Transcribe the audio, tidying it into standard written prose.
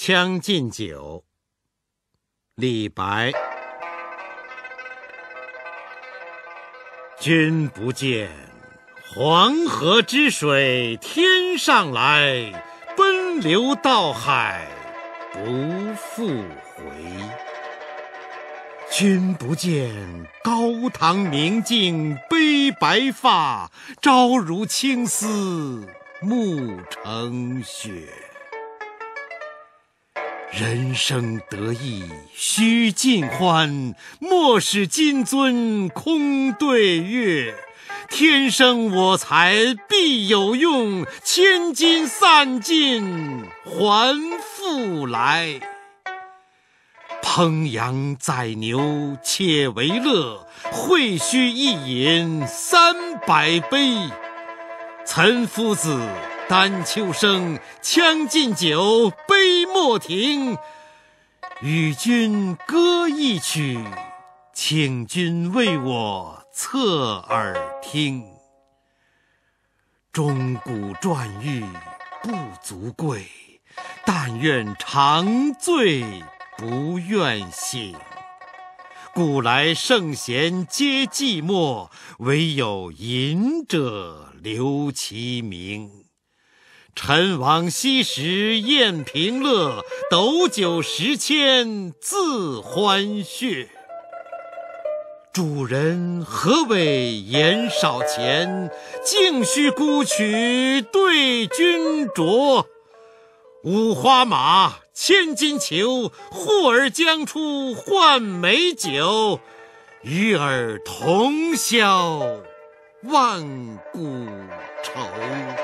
将进酒》李白。君不见，黄河之水天上来，奔流到海不复回。君不见，高堂明镜悲白发，朝如青丝暮成雪。人生得意须尽欢，莫使金樽空对月。天生我材必有用，千金散尽还复来。烹羊宰牛且为乐，会须一饮300杯。岑夫子，丹丘生，将进酒，杯莫停。与君歌一曲，请君为我侧耳听。钟鼓馔玉不足贵，但愿长醉不愿醒。古来圣贤皆寂寞，惟有饮者留其名。陈王昔时宴平乐，斗酒十千恣欢谑。主人何为言少钱，径须沽取对君酌。五花马，千金裘，呼儿将出换美酒。与尔同销万古愁。